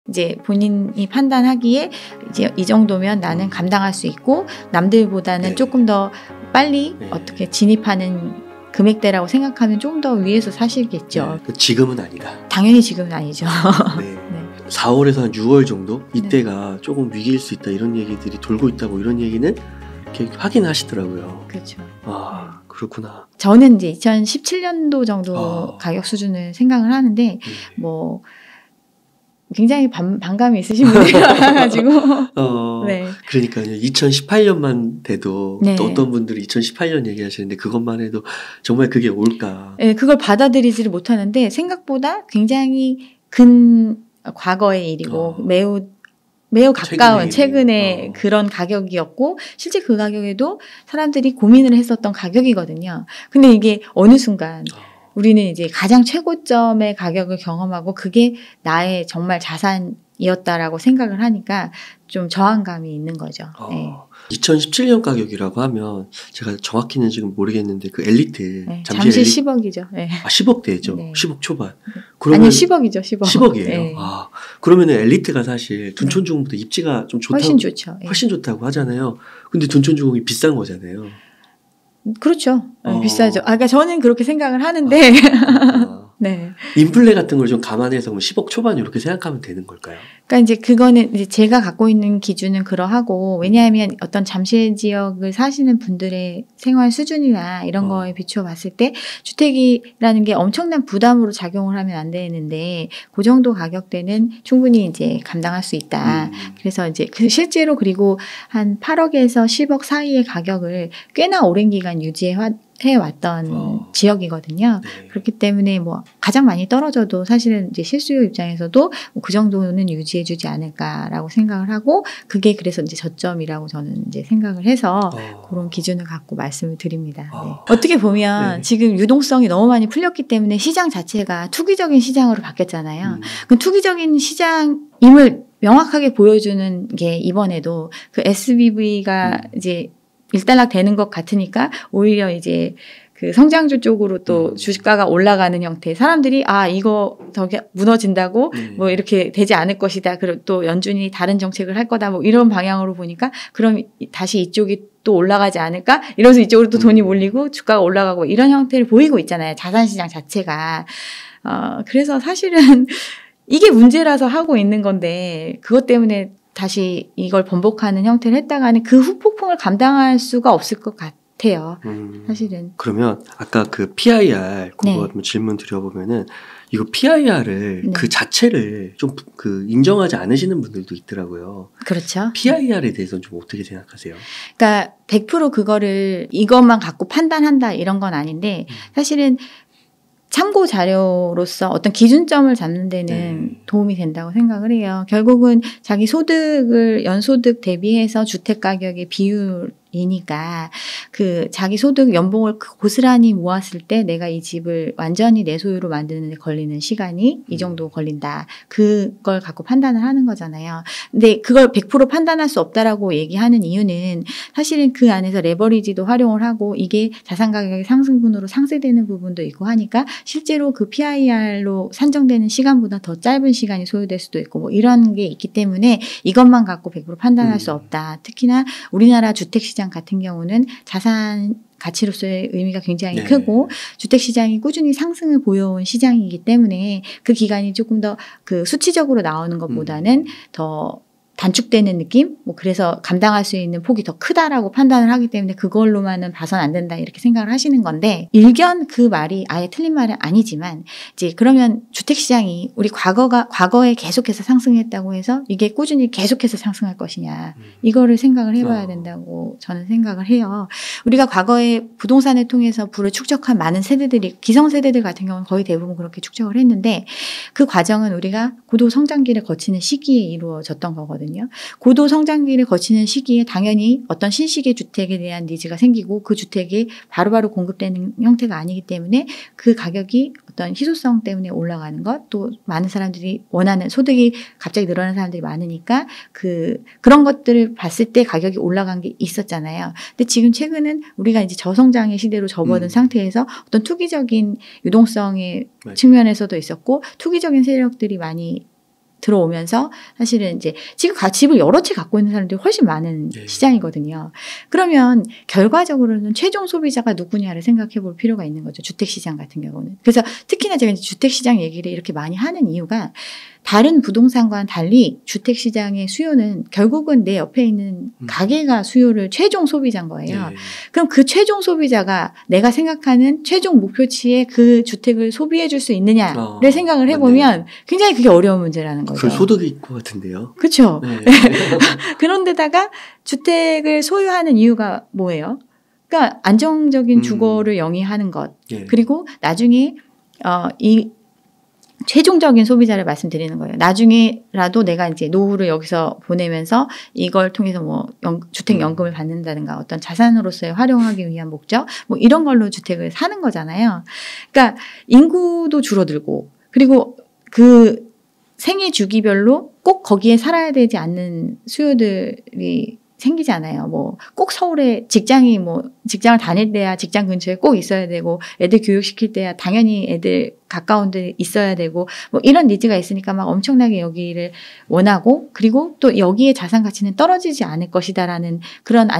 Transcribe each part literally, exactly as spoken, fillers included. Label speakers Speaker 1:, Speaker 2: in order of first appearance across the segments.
Speaker 1: 이제 본인이 판단하기에 이제 이 정도면 나는 감당할 수 있고 남들보다는
Speaker 2: 네.
Speaker 1: 조금 더 빨리
Speaker 2: 네.
Speaker 1: 어떻게 진입하는 금액대라고 생각하면 좀 더 위에서 사시겠죠.
Speaker 2: 네. 지금은 아니다.
Speaker 1: 당연히 지금은 아니죠.
Speaker 2: 네.
Speaker 1: 네.
Speaker 2: 사월에서 한 유월 정도 이때가 네. 조금 위기일 수 있다 이런 얘기들이 돌고 있다고 이런 얘기는 이렇게 확인하시더라고요.
Speaker 1: 그렇죠.
Speaker 2: 아 그렇구나.
Speaker 1: 저는 이제 이천십칠 년도 정도
Speaker 2: 아.
Speaker 1: 가격 수준을 생각을 하는데
Speaker 2: 네.
Speaker 1: 뭐 굉장히 반, 반감이 있으신 분들이 많아가지고
Speaker 2: 어,
Speaker 1: 네.
Speaker 2: 그러니까요. 이천십팔 년만 돼도
Speaker 1: 네.
Speaker 2: 또 어떤 분들이 이천십팔 년 얘기하시는데 그것만 해도 정말 그게 올까.
Speaker 1: 네, 그걸 받아들이지를 못하는데 생각보다 굉장히 근 과거의 일이고
Speaker 2: 어.
Speaker 1: 매우 매우 가까운
Speaker 2: 최근의,
Speaker 1: 최근의
Speaker 2: 어.
Speaker 1: 그런 가격이었고 실제 그 가격에도 사람들이 고민을 했었던 가격이거든요. 근데 이게 어느 순간 우리는 이제 가장 최고점의 가격을 경험하고 그게 나의 정말 자산이었다라고 생각을 하니까 좀 저항감이 있는 거죠.
Speaker 2: 어.
Speaker 1: 네.
Speaker 2: 이천십칠 년 가격이라고 하면 제가 정확히는 지금 모르겠는데 그 엘리트
Speaker 1: 네,
Speaker 2: 잠시,
Speaker 1: 잠시
Speaker 2: 엘리...
Speaker 1: 십억이죠. 네.
Speaker 2: 아 십억대죠.
Speaker 1: 네.
Speaker 2: 십억 초반.
Speaker 1: 그러면... 아니 십억이죠. 십억.
Speaker 2: 십억이에요.
Speaker 1: 네.
Speaker 2: 아, 그러면은 엘리트가 사실 둔촌주공보다 입지가 좀 좋다고
Speaker 1: 훨씬 좋죠. 네.
Speaker 2: 훨씬 좋다고 하잖아요. 근데 둔촌주공이 비싼 거잖아요.
Speaker 1: 그렇죠.
Speaker 2: 어.
Speaker 1: 비싸죠. 아, 그러니까 저는 그렇게 생각을 하는데
Speaker 2: 아,
Speaker 1: 네.
Speaker 2: 인플레 같은 걸 좀 감안해서 십억 초반 이렇게 생각하면 되는 걸까요?
Speaker 1: 그러니까 이제 그거는 이제 제가 갖고 있는 기준은 그러하고 왜냐하면 어떤 잠실 지역을 사시는 분들의 생활 수준이나 이런
Speaker 2: 어.
Speaker 1: 거에 비추어 봤을 때 주택이라는 게 엄청난 부담으로 작용을 하면 안 되는데 그 정도 가격대는 충분히 이제 감당할 수 있다.
Speaker 2: 음.
Speaker 1: 그래서 이제 그 실제로 그리고 한 팔억에서 십억 사이의 가격을 꽤나 오랜 기간 유지해 해왔던
Speaker 2: 어.
Speaker 1: 지역이거든요.
Speaker 2: 네.
Speaker 1: 그렇기 때문에 뭐 가장 많이 떨어져도 사실은 이제 실수요 입장에서도 뭐 그 정도는 유지해주지 않을까라고 생각을 하고 그게 그래서 이제 저점이라고 저는 이제 생각을 해서
Speaker 2: 어.
Speaker 1: 그런 기준을 갖고 말씀을 드립니다.
Speaker 2: 어.
Speaker 1: 네. 어떻게 보면
Speaker 2: 네.
Speaker 1: 지금 유동성이 너무 많이 풀렸기 때문에 시장 자체가 투기적인 시장으로 바뀌었잖아요.
Speaker 2: 음.
Speaker 1: 그 투기적인 시장임을 명확하게 보여주는 게 이번에도 그 에스비브이가
Speaker 2: 음.
Speaker 1: 이제 일단락 되는 것 같으니까 오히려 이제 그 성장주 쪽으로 또
Speaker 2: 음.
Speaker 1: 주가가 올라가는 형태. 사람들이 아 이거 저기 무너진다고
Speaker 2: 음.
Speaker 1: 뭐 이렇게 되지 않을 것이다. 그리고 또 연준이 다른 정책을 할 거다. 뭐 이런 방향으로 보니까 그럼 다시 이쪽이 또 올라가지 않을까? 이러면서 이쪽으로 또 돈이
Speaker 2: 음.
Speaker 1: 몰리고 주가가 올라가고 이런 형태를 보이고 있잖아요. 자산시장 자체가. 어, 그래서 사실은 이게 문제라서 하고 있는 건데 그것 때문에 다시 이걸 번복하는 형태를 했다가는 그 후폭풍을 감당할 수가 없을 것 같아요.
Speaker 2: 음.
Speaker 1: 사실은.
Speaker 2: 그러면 아까 그 피아이알 그거
Speaker 1: 네.
Speaker 2: 한번 질문 드려보면은 이거 피아이알을
Speaker 1: 네.
Speaker 2: 그 자체를 좀 그 인정하지 않으시는 분들도 있더라고요.
Speaker 1: 그렇죠.
Speaker 2: 피아이알에 대해서는 좀 어떻게 생각하세요?
Speaker 1: 그러니까 백 퍼센트 그거를 이것만 갖고 판단한다 이런 건 아닌데
Speaker 2: 음.
Speaker 1: 사실은 참고 자료로서 어떤 기준점을 잡는 데는
Speaker 2: 네.
Speaker 1: 도움이 된다고 생각을 해요. 결국은 자기 소득을 연소득 대비해서 주택 가격의 비율이니까 그 자기 소득 연봉을 고스란히 모았을 때 내가 이 집을 완전히 내 소유로 만드는 데 걸리는 시간이 이 정도 걸린다. 그걸 갖고 판단을 하는 거잖아요. 근데 그걸 백 퍼센트 판단할 수 없다라고 얘기하는 이유는 사실은 그 안에서 레버리지도 활용을 하고 이게 자산 가격의 상승분으로 상쇄되는 부분도 있고 하니까 실제로 그 피아이알로 산정되는 시간보다 더 짧은 시간이 소요될 수도 있고 뭐 이런 게 있기 때문에 이것만 갖고 백 퍼센트 판단할
Speaker 2: 음.
Speaker 1: 수 없다. 특히나 우리나라 주택시장 같은 경우는 자산 가치로서의 의미가 굉장히
Speaker 2: 네.
Speaker 1: 크고 주택시장이 꾸준히 상승을 보여온 시장이기 때문에 그 기간이 조금 더 그 수치적으로 나오는 것보다는
Speaker 2: 음.
Speaker 1: 더 단축되는 느낌? 뭐 그래서 감당할 수 있는 폭이 더 크다라고 판단을 하기 때문에 그걸로만은 봐서는 안 된다 이렇게 생각을 하시는 건데 일견 그 말이 아예 틀린 말은 아니지만 이제 그러면 주택시장이 우리 과거가 과거에 계속해서 상승했다고 해서 이게 꾸준히 계속해서 상승할 것이냐
Speaker 2: 음.
Speaker 1: 이거를 생각을 해봐야
Speaker 2: 어.
Speaker 1: 된다고 저는 생각을 해요. 우리가 과거에 부동산을 통해서 부를 축적한 많은 세대들이 기성세대들 같은 경우는 거의 대부분 그렇게 축적을 했는데 그 과정은 우리가 고도 성장기를 거치는 시기에 이루어졌던 거거든요. 고도 성장기를 거치는 시기에 당연히 어떤 신식의 주택에 대한 니즈가 생기고 그 주택이 바로바로 공급되는 형태가 아니기 때문에 그 가격이 어떤 희소성 때문에 올라가는 것, 또 많은 사람들이 원하는 소득이 갑자기 늘어나는 사람들이 많으니까 그 그런 것들을 봤을 때 가격이 올라간 게 있었잖아요. 근데 지금 최근은 우리가 이제 저성장의 시대로 접어든
Speaker 2: 음.
Speaker 1: 상태에서 어떤 투기적인 유동성의
Speaker 2: 맞아요.
Speaker 1: 측면에서도 있었고 투기적인 세력들이 많이 들어오면서 사실은 이제 지금 집을 여러 채 갖고 있는 사람들이 훨씬 많은
Speaker 2: 네.
Speaker 1: 시장이거든요. 그러면 결과적으로는 최종 소비자가 누구냐를 생각해 볼 필요가 있는 거죠. 주택시장 같은 경우는. 그래서 특히나 제가 이제 주택시장 얘기를 이렇게 많이 하는 이유가 다른 부동산과는 달리 주택시장의 수요는 결국은 내 옆에 있는
Speaker 2: 음.
Speaker 1: 가게가 수요를 최종 소비자인 거예요.
Speaker 2: 네.
Speaker 1: 그럼 그 최종 소비자가 내가 생각하는 최종 목표치에 그 주택을 소비해 줄 수 있느냐를
Speaker 2: 어,
Speaker 1: 생각을 해보면 굉장히 그게 어려운 문제라는 거죠.
Speaker 2: 그 소득일 것 같은데요.
Speaker 1: 그렇죠.
Speaker 2: 네.
Speaker 1: 그런데다가 주택을 소유하는 이유가 뭐예요? 그러니까 안정적인
Speaker 2: 음.
Speaker 1: 주거를 영위하는 것.
Speaker 2: 네.
Speaker 1: 그리고 나중에 어, 이 최종적인 소비자를 말씀드리는 거예요. 나중에라도 내가 이제 노후를 여기서 보내면서 이걸 통해서 뭐 연, 주택연금을 받는다든가 어떤 자산으로서의 활용하기 위한 목적, 뭐 이런 걸로 주택을 사는 거잖아요. 그러니까 인구도 줄어들고 그리고 그 생애 주기별로 꼭 거기에 살아야 되지 않는 수요들이 생기잖아요. 뭐 꼭 서울에 직장이 뭐 직장을 다닐 때야 직장 근처에 꼭 있어야 되고 애들 교육시킬 때야 당연히 애들 가까운 데 있어야 되고 뭐 이런 니즈가 있으니까 막 엄청나게 여기를 원하고 그리고 또 여기에 자산 가치는 떨어지지 않을 것이다라는 그런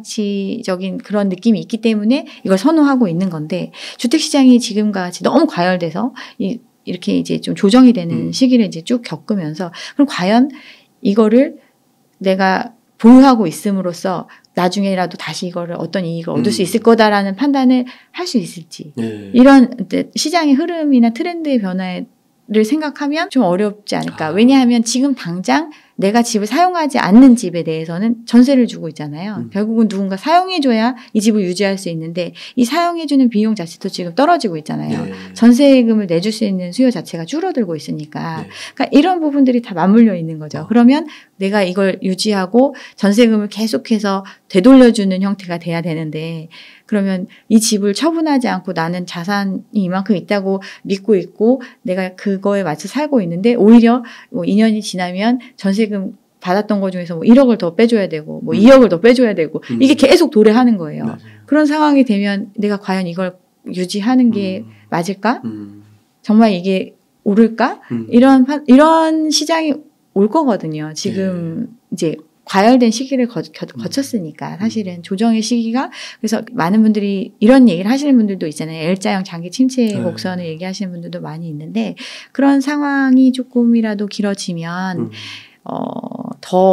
Speaker 1: 안전장치적인 그런 느낌이 있기 때문에 이걸 선호하고 있는 건데 주택시장이 지금과 같이 너무 과열돼서 이 이렇게 이제 좀 조정이 되는
Speaker 2: 음.
Speaker 1: 시기를 이제 쭉 겪으면서 그럼 과연 이거를 내가 보유하고 있음으로써 나중에라도 다시 이거를 어떤 이익을 얻을
Speaker 2: 음.
Speaker 1: 수 있을 거다라는 판단을 할 수 있을지
Speaker 2: 네.
Speaker 1: 이런 시장의 흐름이나 트렌드의 변화를 생각하면 좀 어렵지 않을까.
Speaker 2: 아.
Speaker 1: 왜냐하면 지금 당장 내가 집을 사용하지 않는 집에 대해서는 전세를 주고 있잖아요.
Speaker 2: 음.
Speaker 1: 결국은 누군가 사용해줘야 이 집을 유지할 수 있는데 이 사용해주는 비용 자체도 지금 떨어지고 있잖아요.
Speaker 2: 네.
Speaker 1: 전세금을 내줄 수 있는 수요 자체가 줄어들고 있으니까.
Speaker 2: 네.
Speaker 1: 그러니까 이런 부분들이 다 맞물려 있는 거죠.
Speaker 2: 어.
Speaker 1: 그러면 내가 이걸 유지하고 전세금을 계속해서 되돌려주는 형태가 돼야 되는데 그러면 이 집을 처분하지 않고 나는 자산이 이만큼 있다고 믿고 있고 내가 그거에 맞춰 살고 있는데 오히려 뭐 이 년이 지나면 전세금 받았던 거 중에서 뭐 일억을 더 빼줘야 되고 뭐
Speaker 2: 음.
Speaker 1: 이억을 더 빼줘야 되고
Speaker 2: 음.
Speaker 1: 이게 계속 도래하는 거예요.
Speaker 2: 맞아요.
Speaker 1: 그런 상황이 되면 내가 과연 이걸 유지하는 게
Speaker 2: 음.
Speaker 1: 맞을까?
Speaker 2: 음.
Speaker 1: 정말 이게 오를까?
Speaker 2: 음.
Speaker 1: 이런 파- 이런 시장이 올 거거든요. 지금 이제 과열된 시기를 거, 겨,
Speaker 2: 음.
Speaker 1: 거쳤으니까 사실은 조정의 시기가 그래서 많은 분들이 이런 얘기를 하시는 분들도 있잖아요. L자형 장기 침체
Speaker 2: 네.
Speaker 1: 곡선을 얘기하시는 분들도 많이 있는데 그런 상황이 조금이라도 길어지면
Speaker 2: 음.
Speaker 1: 어,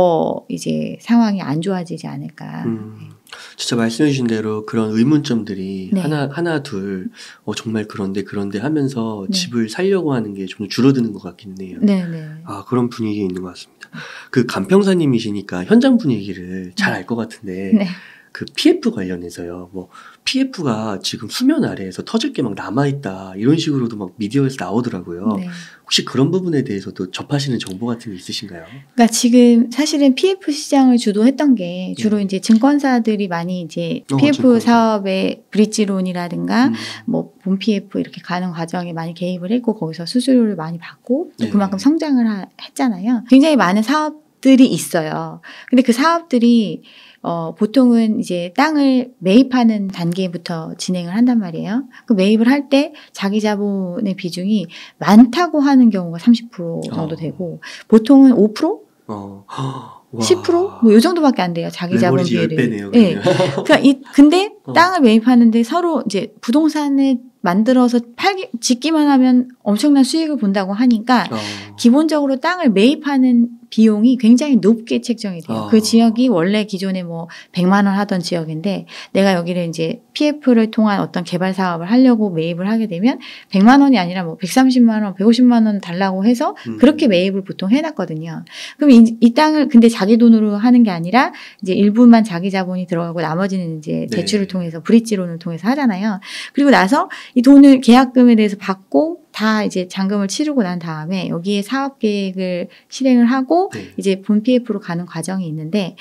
Speaker 1: 더 이제 상황이 안 좋아지지 않을까.
Speaker 2: 음. 진짜 말씀해주신 대로 그런 의문점들이
Speaker 1: 네.
Speaker 2: 하나 하나 둘 어, 정말 그런데 그런데 하면서
Speaker 1: 네.
Speaker 2: 집을 살려고 하는 게 좀 줄어드는 것 같긴 해요.
Speaker 1: 네네.
Speaker 2: 아 그런 분위기 있는 것 같습니다. 그 간평사님이시니까 현장 분위기를 잘 알 것 같은데
Speaker 1: 네.
Speaker 2: 그 피에프 관련해서요. 뭐 피에프가 지금 수면 아래에서 터질 게 막 남아있다 이런 식으로도 막 미디어에서 나오더라고요.
Speaker 1: 네.
Speaker 2: 혹시 그런 부분에 대해서도 접하시는 정보 같은 게 있으신가요?
Speaker 1: 그러니까 지금 사실은 피에프 시장을 주도했던 게 주로
Speaker 2: 네.
Speaker 1: 이제 증권사들이 많이 이제
Speaker 2: 어,
Speaker 1: 피에프
Speaker 2: 증권사.
Speaker 1: 사업에 브릿지론이라든가
Speaker 2: 음.
Speaker 1: 뭐 본 피에프 이렇게 가는 과정에 많이 개입을 했고 거기서 수수료를 많이 받고 또
Speaker 2: 네.
Speaker 1: 그만큼 성장을 하, 했잖아요. 굉장히 많은 사업들이 있어요. 근데 그 사업들이 어, 보통은 이제 땅을 매입하는 단계부터 진행을 한단 말이에요. 그 매입을 할 때 자기 자본의 비중이 많다고 하는 경우가 삼십 퍼센트 정도
Speaker 2: 어.
Speaker 1: 되고 보통은 오 퍼센트?
Speaker 2: 어. 와.
Speaker 1: 십 퍼센트? 뭐 이 정도밖에 안 돼요. 자기 자본
Speaker 2: 레버리지 십
Speaker 1: 비율이.
Speaker 2: 배네요.
Speaker 1: 예. 그러니까 이 근데
Speaker 2: 어.
Speaker 1: 땅을 매입하는데 서로 이제 부동산을 만들어서 팔기 짓기만 하면 엄청난 수익을 본다고 하니까
Speaker 2: 어.
Speaker 1: 기본적으로 땅을 매입하는 비용이 굉장히 높게 책정이 돼요.
Speaker 2: 어.
Speaker 1: 그 지역이 원래 기존에 뭐 백만 원 하던 지역인데 내가 여기를 이제 피에프를 통한 어떤 개발 사업을 하려고 매입을 하게 되면 백만 원이 아니라 뭐 백삼십만 원, 백오십만 원 달라고 해서
Speaker 2: 음.
Speaker 1: 그렇게 매입을 보통 해놨거든요. 그럼 이, 이 땅을 근데 자기 돈으로 하는 게 아니라 이제 일부만 자기 자본이 들어가고 나머지는 이제
Speaker 2: 네.
Speaker 1: 대출을 통해서 브릿지론을 통해서 하잖아요. 그리고 나서 이 돈을 계약금에 대해서 받고 다 이제 잔금을 치르고 난 다음에 여기에 사업 계획을 실행을 하고
Speaker 2: 네.
Speaker 1: 이제 본 피에프로 가는 과정이 있는데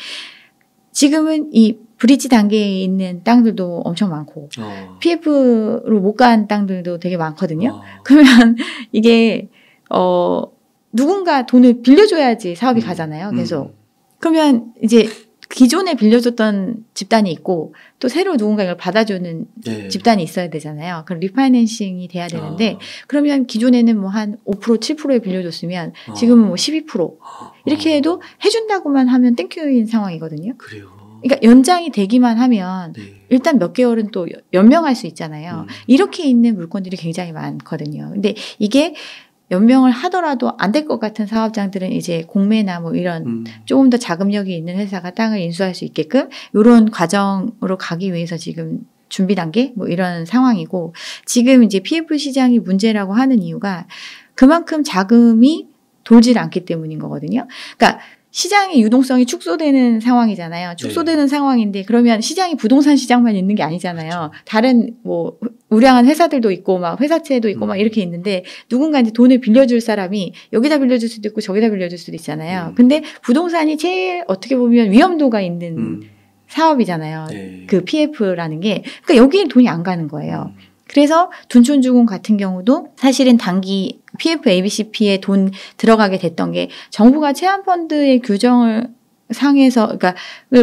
Speaker 1: 지금은 이 브릿지 단계에 있는 땅들도 엄청 많고
Speaker 2: 어.
Speaker 1: 피에프로 못 간 땅들도 되게 많거든요.
Speaker 2: 어.
Speaker 1: 그러면 이게 어 누군가 돈을 빌려줘야지 사업이
Speaker 2: 음.
Speaker 1: 가잖아요.
Speaker 2: 음.
Speaker 1: 계속. 그러면 이제 기존에 빌려줬던 집단이 있고 또 새로 누군가 이걸 받아주는
Speaker 2: 네.
Speaker 1: 집단이 있어야 되잖아요. 그럼 리파이낸싱이 돼야 되는데
Speaker 2: 아.
Speaker 1: 그러면 기존에는 뭐 한 오 퍼센트 칠 퍼센트에 빌려줬으면
Speaker 2: 아.
Speaker 1: 지금은 뭐 십이 퍼센트
Speaker 2: 아.
Speaker 1: 이렇게 해도 해준다고만 하면 땡큐인 상황이거든요.
Speaker 2: 그래요.
Speaker 1: 그러니까 연장이 되기만 하면
Speaker 2: 네.
Speaker 1: 일단 몇 개월은 또 연명할 수 있잖아요.
Speaker 2: 음.
Speaker 1: 이렇게 있는 물건들이 굉장히 많거든요. 근데 이게 연명을 하더라도 안 될 것 같은 사업장들은 이제 공매나 뭐 이런
Speaker 2: 음.
Speaker 1: 조금 더 자금력이 있는 회사가 땅을 인수할 수 있게끔 이런 과정으로 가기 위해서 지금 준비 단계 뭐 이런 상황이고 지금 이제 피에프 시장이 문제라고 하는 이유가 그만큼 자금이 돌질 않기 때문인 거거든요. 그러니까 시장의 유동성이 축소되는 상황이잖아요. 축소되는 네. 상황인데 그러면 시장이 부동산 시장만 있는 게 아니잖아요. 그렇죠. 다른 뭐 우량한 회사들도 있고 막 회사채도 있고 음. 막 이렇게 있는데 누군가 이제 돈을 빌려줄 사람이 여기다 빌려줄 수도 있고 저기다 빌려줄 수도 있잖아요. 음. 근데 부동산이 제일 어떻게 보면 위험도가 있는 음. 사업이잖아요. 네. 그 피에프라는 게. 그러니까 여기에 돈이 안 가는 거예요. 음. 그래서 둔촌주공 같은 경우도 사실은 단기 피에프 에이비씨피에 돈 들어가게 됐던 게 정부가 체험펀드의 규정을 상해서 그러니까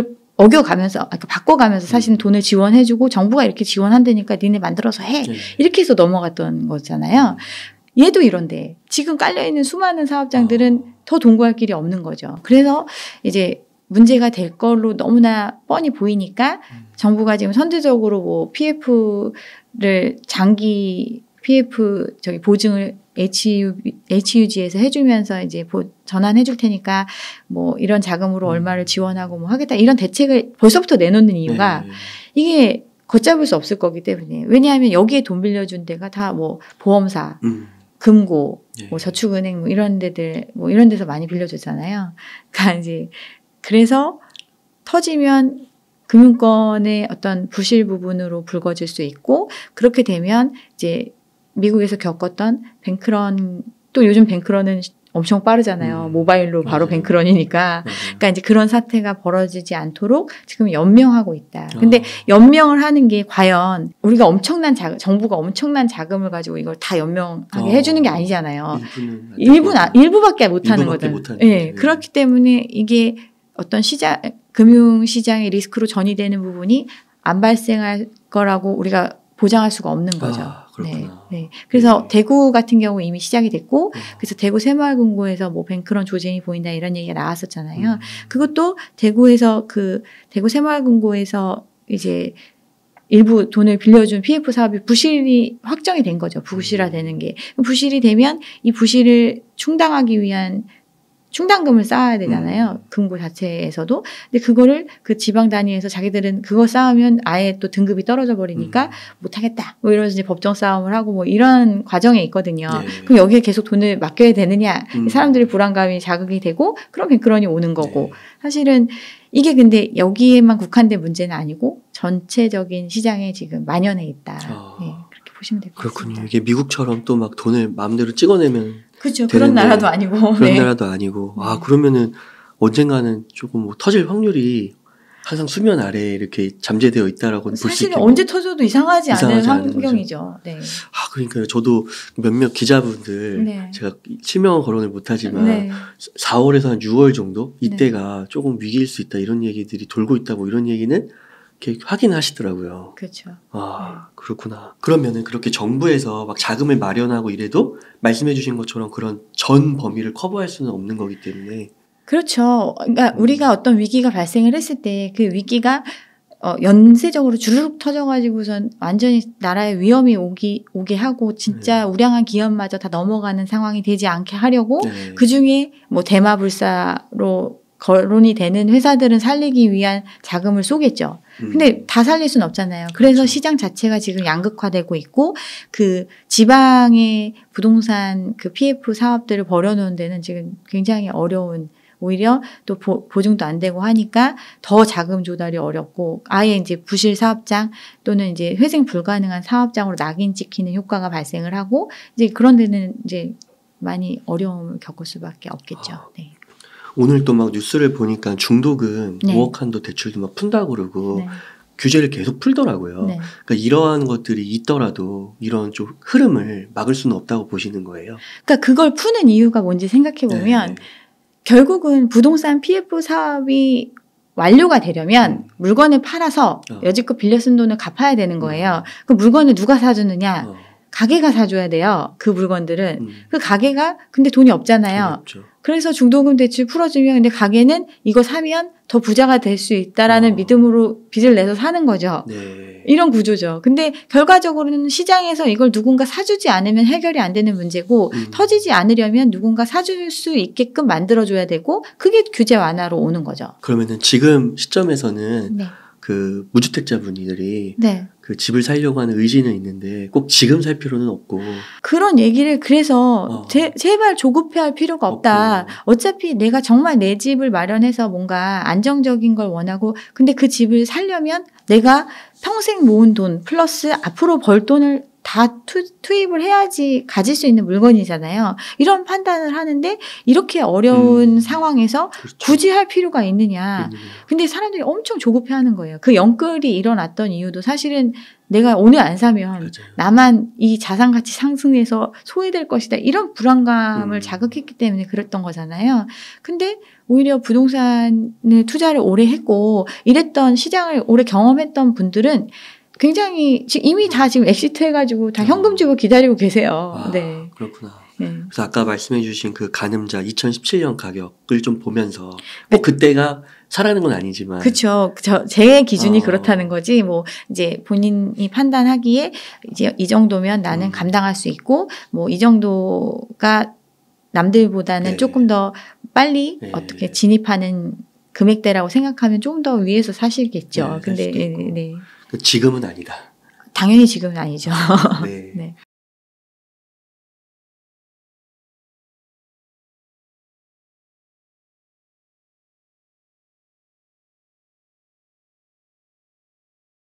Speaker 1: 어겨가면서 그러니까 바꿔가면서 사실은 돈을 지원해주고 정부가 이렇게 지원한다니까 니네 만들어서 해 이렇게 해서 넘어갔던 거잖아요. 얘도 이런데 지금 깔려있는 수많은 사업장들은 더 돈 구할 길이 없는 거죠. 그래서 이제 문제가 될 걸로 너무나 뻔히 보이니까 정부가 지금 선제적으로 뭐 피에프를 장기 피에프 저기 보증을 에이치유, 에이치유지에서 해주면서 이제 보, 전환해 줄 테니까 뭐 이런 자금으로 음. 얼마를 지원하고 뭐 하겠다 이런 대책을 벌써부터 내놓는 이유가 네. 이게 걷잡을 수 없을 거기 때문에 왜냐하면 여기에 돈 빌려준 데가 다 뭐 보험사, 음. 금고, 네. 뭐 저축은행 뭐 이런 데들 뭐 이런 데서 많이 빌려줬잖아요. 그러니까 이제 그래서 터지면 금융권의 어떤 부실 부분으로 불거질 수 있고 그렇게 되면 이제 미국에서 겪었던 뱅크런 또 요즘 뱅크런은 엄청 빠르잖아요. 음, 모바일로 바로 맞아요. 뱅크런이니까. 맞아요. 그러니까 이제 그런 사태가 벌어지지 않도록 지금 연명하고 있다. 근데 어. 연명을 하는 게 과연 우리가 엄청난 자금, 정부가 엄청난 자금을 가지고 이걸 다 연명하게 어. 해주는 게 아니잖아요. 일부는 아, 일부밖에 못하는 거든. 예. 네. 그렇기 때문에 이게 어떤 시장, 금융시장의 리스크로 전이되는 부분이 안 발생할 거라고 우리가 보장할 수가 없는 거죠.
Speaker 2: 아, 그렇구나.
Speaker 1: 네, 네. 그래서 네. 대구 같은 경우 이미 시작이 됐고, 네. 그래서 대구 새마을금고에서 뭐 뱅크런 조짐이 보인다 이런 얘기가 나왔었잖아요. 음. 그것도 대구에서 그 대구 새마을금고에서 이제 일부 돈을 빌려준 피에프 사업이 부실이 확정이 된 거죠. 부실화되는 게. 부실이 되면 이 부실을 충당하기 위한 충당금을 쌓아야 되잖아요. 음. 금고 자체에서도. 근데 그거를 그 지방 단위에서 자기들은 그거 쌓으면 아예 또 등급이 떨어져 버리니까 음. 못하겠다. 뭐 이러면서 이제 법정 싸움을 하고 뭐 이런 과정에 있거든요. 네. 그럼 여기에 계속 돈을 맡겨야 되느냐. 음. 사람들의 불안감이 자극이 되고 그럼 뱅크런이 오는 거고. 네. 사실은 이게 근데 여기에만 국한된 문제는 아니고 전체적인 시장에 지금 만연해 있다. 아. 네. 그렇게 보시면 될 것 같습니다.
Speaker 2: 그렇군요. 이게 미국처럼 또 막 돈을 마음대로 찍어내면
Speaker 1: 그렇죠. 그런 나라도 아니고.
Speaker 2: 그런 네. 나라도 아니고. 아, 그러면은 언젠가는 조금 뭐 터질 확률이 항상 수면 아래에 이렇게 잠재되어 있다라고는 볼 수 있겠네요.
Speaker 1: 사실 언제 터져도 이상하지, 이상하지 않은 환경이죠. 네.
Speaker 2: 아, 그러니까요. 저도 몇몇 기자분들 네. 제가 실명은 거론을 못하지만 네. 사월에서 한 유월 정도 이때가 네. 조금 위기일 수 있다 이런 얘기들이 돌고 있다고 이런 얘기는 이렇게 확인하시더라고요.
Speaker 1: 그렇죠.
Speaker 2: 아, 네. 그렇구나. 그러면은 그렇게 정부에서 막 자금을 마련하고 이래도 말씀해주신 것처럼 그런 전 범위를 커버할 수는 없는 거기 때문에.
Speaker 1: 그렇죠. 그러니까 음. 우리가 어떤 위기가 발생을 했을 때 그 위기가 어, 연쇄적으로 주르륵 터져가지고선 완전히 나라에 위험이 오기, 오게 하고 진짜 네. 우량한 기업마저 다 넘어가는 상황이 되지 않게 하려고 네. 그 중에 뭐 대마불사로 거론이 되는 회사들은 살리기 위한 자금을 쏘겠죠. 음. 근데 다 살릴 수는 없잖아요. 그래서 그렇죠. 시장 자체가 지금 양극화되고 있고 그 지방의 부동산 그 피에프 사업들을 벌여놓은 데는 지금 굉장히 어려운 오히려 또 보, 보증도 안 되고 하니까 더 자금 조달이 어렵고 아예 이제 부실 사업장 또는 이제 회생 불가능한 사업장으로 낙인 찍히는 효과가 발생을 하고 이제 그런 데는 이제 많이 어려움을 겪을 수밖에 없겠죠. 네.
Speaker 2: 오늘 또 막 뉴스를 보니까 중도금 네. 오억 한도 대출도 막 푼다고 그러고 네. 규제를 계속 풀더라고요. 네. 그러니까 이러한 것들이 있더라도 이런 좀 흐름을 막을 수는 없다고 보시는 거예요.
Speaker 1: 그러니까 그걸 푸는 이유가 뭔지 생각해 보면 네. 결국은 부동산 피에프 사업이 완료가 되려면
Speaker 2: 음.
Speaker 1: 물건을 팔아서
Speaker 2: 어.
Speaker 1: 여지껏 빌려 쓴 돈을 갚아야 되는 거예요. 그 물건을 누가 사주느냐?
Speaker 2: 어.
Speaker 1: 가게가 사줘야 돼요. 그 물건들은.
Speaker 2: 음.
Speaker 1: 그 가게가 근데 돈이 없잖아요.
Speaker 2: 없죠.
Speaker 1: 그래서 중도금 대출 풀어주면 근데 가게는 이거 사면 더 부자가 될 수 있다라는
Speaker 2: 어.
Speaker 1: 믿음으로 빚을 내서 사는 거죠.
Speaker 2: 네.
Speaker 1: 이런 구조죠. 근데 결과적으로는 시장에서 이걸 누군가 사주지 않으면 해결이 안 되는 문제고
Speaker 2: 음.
Speaker 1: 터지지 않으려면 누군가 사줄 수 있게끔 만들어줘야 되고 그게 규제 완화로 오는 거죠.
Speaker 2: 그러면은 지금 시점에서는
Speaker 1: 네.
Speaker 2: 그 무주택자분들이
Speaker 1: 네.
Speaker 2: 그 집을 살려고 하는 의지는 있는데 꼭 지금 살 필요는 없고
Speaker 1: 그런 얘기를 그래서
Speaker 2: 어.
Speaker 1: 제, 제발 조급해할 필요가 없다.
Speaker 2: 없고.
Speaker 1: 어차피 내가 정말 내 집을 마련해서 뭔가 안정적인 걸 원하고 근데 그 집을 살려면 내가 평생 모은 돈 플러스 앞으로 벌 돈을 다 투, 투입을 해야지 가질 수 있는 물건이잖아요. 이런 판단을 하는데 이렇게 어려운
Speaker 2: 음.
Speaker 1: 상황에서
Speaker 2: 그렇죠.
Speaker 1: 굳이 할 필요가 있느냐.
Speaker 2: 음.
Speaker 1: 근데 사람들이 엄청 조급해하는 거예요. 그 영끌이 일어났던 이유도 사실은 내가 오늘 안 사면
Speaker 2: 맞아요.
Speaker 1: 나만 이 자산 가치 상승해서 소외될 것이다. 이런 불안감을
Speaker 2: 음.
Speaker 1: 자극했기 때문에 그랬던 거잖아요. 근데 오히려 부동산을 투자를 오래 했고 이랬던 시장을 오래 경험했던 분들은 굉장히 지금 이미 다 지금 엑시트 해가지고 다 현금 주고 기다리고 계세요.
Speaker 2: 아,
Speaker 1: 네.
Speaker 2: 그렇구나.
Speaker 1: 네.
Speaker 2: 그래서 아까 말씀해주신 그 가늠자 이천십칠 년 가격을 좀 보면서 뭐 그때가 사라는 건 아니지만
Speaker 1: 그렇죠. 저 제 기준이
Speaker 2: 어.
Speaker 1: 그렇다는 거지. 뭐 이제 본인이 판단하기에 이제 이 정도면 나는
Speaker 2: 음.
Speaker 1: 감당할 수 있고 뭐 이 정도가 남들보다는
Speaker 2: 네.
Speaker 1: 조금 더 빨리
Speaker 2: 네.
Speaker 1: 어떻게 진입하는 금액대라고 생각하면 좀 더 위에서 사시겠죠.
Speaker 2: 네,
Speaker 1: 근데
Speaker 2: 살 수도 있고.
Speaker 1: 네, 네.
Speaker 2: 지금은 아니다.
Speaker 1: 당연히 지금은 아니죠.
Speaker 2: 네.
Speaker 1: 네.